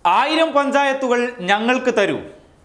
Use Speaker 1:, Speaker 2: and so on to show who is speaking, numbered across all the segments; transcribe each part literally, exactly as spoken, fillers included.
Speaker 1: ആയിരം പഞ്ചായത്തുകൾ ഞങ്ങൾക്ക് തരൂ.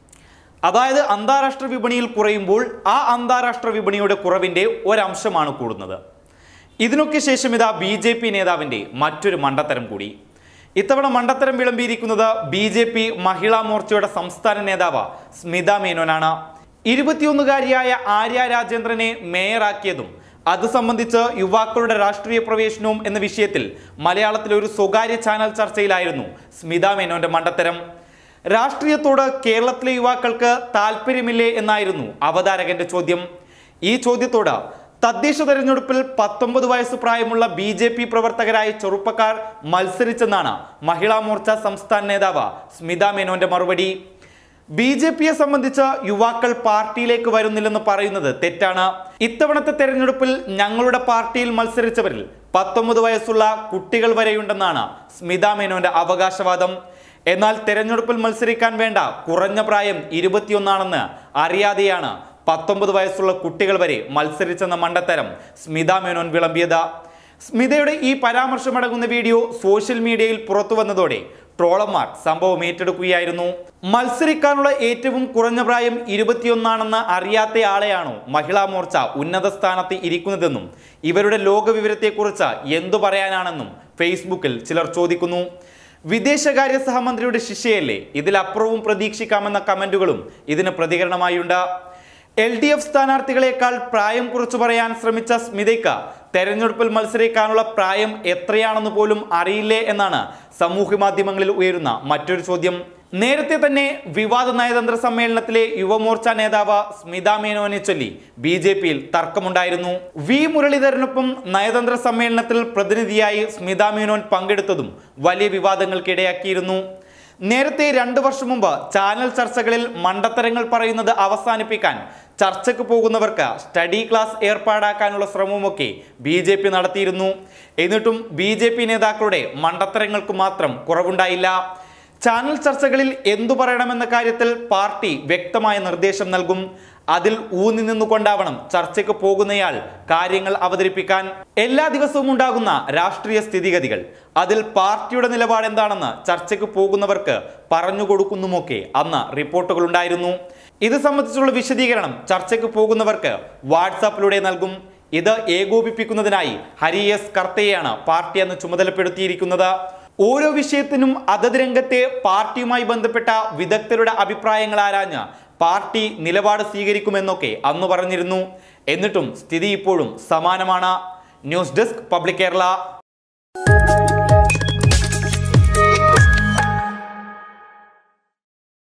Speaker 1: അതായത് അന്താരാഷ്ട്ര വിപണിയിൽ കുറയുമ്പോൾ ആ അന്താരാഷ്ട്ര വിപണിയുടെ കുറവിൻ്റെ ഒരംശമാണ് കൂടുന്നത്. ഇതിനൊക്കെ ശേഷം ഇതാ ബി ജെ പി നേതാവിൻ്റെ മറ്റൊരു മണ്ടത്തരം കൂടി. ഇത്തവണ മണ്ടത്തരം വിളമ്പിയിരിക്കുന്നത് ബി ജെ പി മഹിളാ മോർച്ചയുടെ സംസ്ഥാന നേതാവ് സ്മിത മേനോനാണ്. ഇരുപത്തിയൊന്നുകാരിയായ ആര്യ രാജേന്ദ്രനെ മേയറാക്കിയതും അത് സംബന്ധിച്ച് യുവാക്കളുടെ രാഷ്ട്രീയ പ്രവേശനവും എന്ന വിഷയത്തിൽ മലയാളത്തിലെ ഒരു സ്വകാര്യ ചാനൽ ചർച്ചയിലായിരുന്നു സ്മിത മേനോന്റെ മണ്ടത്തരം. രാഷ്ട്രീയത്തോട് കേരളത്തിലെ യുവാക്കൾക്ക് താല്പര്യമില്ലേ എന്നായിരുന്നു അവതാരകന്റെ ചോദ്യം. ഈ ചോദ്യത്തോട് തദ്ദേശ തെരഞ്ഞെടുപ്പിൽ പത്തൊമ്പത് വയസ്സ് പ്രായമുള്ള ബി ജെ പി പ്രവർത്തകരായ ചെറുപ്പക്കാർ മത്സരിച്ചെന്നാണ് മഹിളാ മോർച്ച സംസ്ഥാന നേതാവ് സ്മിത മേനോന്റെ മറുപടി. ബി ജെ പിയെ സംബന്ധിച്ച് യുവാക്കൾ പാർട്ടിയിലേക്ക് വരുന്നില്ലെന്ന് പറയുന്നത് തെറ്റാണ്. ഇത്തവണത്തെ തെരഞ്ഞെടുപ്പിൽ ഞങ്ങളുടെ പാർട്ടിയിൽ മത്സരിച്ചവരിൽ പത്തൊമ്പത് വയസ്സുള്ള കുട്ടികൾ വരെയുണ്ടെന്നാണ് സ്മിത മേനോന്റെ അവകാശവാദം. എന്നാൽ തെരഞ്ഞെടുപ്പിൽ മത്സരിക്കാൻ വേണ്ട കുറഞ്ഞ പ്രായം ഇരുപത്തിയൊന്നാണെന്ന് അറിയാതെയാണ് പത്തൊമ്പത് വയസ്സുള്ള കുട്ടികൾ വരെ മത്സരിച്ചെന്ന മണ്ടത്തരം സ്മിത മേനോൻ വിളമ്പിയത്. സ്മിതയുടെ ഈ പരാമർശമടങ്ങുന്ന വീഡിയോ സോഷ്യൽ മീഡിയയിൽ പുറത്തു വന്നതോടെ ട്രോളന്മാർ സംഭവം ഏറ്റെടുക്കുകയായിരുന്നു. മത്സരിക്കാനുള്ള ഏറ്റവും കുറഞ്ഞ പ്രായം ഇരുപത്തിയൊന്നാണെന്ന് അറിയാത്ത ആളെയാണോ മഹിളാ മോർച്ച ഉന്നത സ്ഥാനത്ത് ഇരിക്കുന്നതെന്നും ഇവരുടെ ലോകവിവരത്തെക്കുറിച്ച് എന്തു പറയാനാണെന്നും ഫേസ്ബുക്കിൽ ചിലർ ചോദിക്കുന്നു. വിദേശകാര്യ സഹമന്ത്രിയുടെ ശിഷ്യയല്ലേ, ഇതിലപ്പുറവും പ്രതീക്ഷിക്കാമെന്ന കമന്റുകളും ഇതിന് പ്രതികരണമായുണ്ട്. എൽ ഡി എഫ് സ്ഥാനാർത്ഥികളെക്കാൾ പ്രായം കുറിച്ചു പറയാൻ ശ്രമിച്ച സ്മിതയ്ക്ക് തെരഞ്ഞെടുപ്പിൽ മത്സരിക്കാനുള്ള പ്രായം എത്രയാണെന്ന് പോലും അറിയില്ലേ എന്നാണ് സമൂഹ മാധ്യമങ്ങളിൽ ഉയരുന്ന മറ്റൊരു ചോദ്യം. നേരത്തെ തന്നെ വിവാദ നയതന്ത്ര സമ്മേളനത്തിലെ യുവമോർച്ച നേതാവ് സ്മിത മേനോനെ ചൊല്ലി ബി ജെ പിയിൽ തർക്കമുണ്ടായിരുന്നു. വി മുരളീധരനൊപ്പം നയതന്ത്ര സമ്മേളനത്തിൽ പ്രതിനിധിയായി സ്മിത മേനോൻ പങ്കെടുത്തതും വലിയ വിവാദങ്ങൾക്കിടയാക്കിയിരുന്നു. നേരത്തെ രണ്ടു വർഷം മുമ്പ് ചാനൽ ചർച്ചകളിൽ മണ്ടത്തരങ്ങൾ പറയുന്നത് അവസാനിപ്പിക്കാൻ ചർച്ചയ്ക്ക് പോകുന്നവർക്ക് സ്റ്റഡി ക്ലാസ് ഏർപ്പാടാക്കാനുള്ള ശ്രമവുമൊക്കെ ബി ജെ പി നടത്തിയിരുന്നു. എന്നിട്ടും ബി ജെ പി നേതാക്കളുടെ മണ്ടത്തരങ്ങൾക്ക് മാത്രം കുറവുണ്ടായില്ല. ചാനൽ ചർച്ചകളിൽ എന്തു പറയണമെന്ന കാര്യത്തിൽ പാർട്ടി വ്യക്തമായ നിർദ്ദേശം നൽകും. അതിൽ ഊന്നി നിന്നുകൊണ്ടാവണം ചർച്ചയ്ക്ക് പോകുന്നയാൾ കാര്യങ്ങൾ അവതരിപ്പിക്കാൻ. എല്ലാ ദിവസവും ഉണ്ടാകുന്ന രാഷ്ട്രീയ സ്ഥിതിഗതികൾ, അതിൽ പാർട്ടിയുടെ നിലപാട് എന്താണെന്ന് ചർച്ചയ്ക്ക് പോകുന്നവർക്ക് പറഞ്ഞു കൊടുക്കുന്നുമൊക്കെ അന്ന് റിപ്പോർട്ടുകൾ ഉണ്ടായിരുന്നു. ഇത് സംബന്ധിച്ചുള്ള വിശദീകരണം ചർച്ചയ്ക്ക് പോകുന്നവർക്ക് വാട്സാപ്പിലൂടെ നൽകും. ഇത് ഏകോപിപ്പിക്കുന്നതിനായി ഹരി എസ് കർത്തയെയാണ് പാർട്ടി അന്ന് ചുമതലപ്പെടുത്തിയിരിക്കുന്നത്. ഓരോ വിഷയത്തിനും അതത് രംഗത്തെ പാർട്ടിയുമായി ബന്ധപ്പെട്ട വിദഗ്ധരുടെ അഭിപ്രായങ്ങൾ ആരാഞ്ഞ് പാർട്ടി നിലപാട് സ്വീകരിക്കുമെന്നൊക്കെ അന്ന് പറഞ്ഞിരുന്നു. എന്നിട്ടും സ്ഥിതി ഇപ്പോഴും സമാനമാണ്. News desk public Kerala.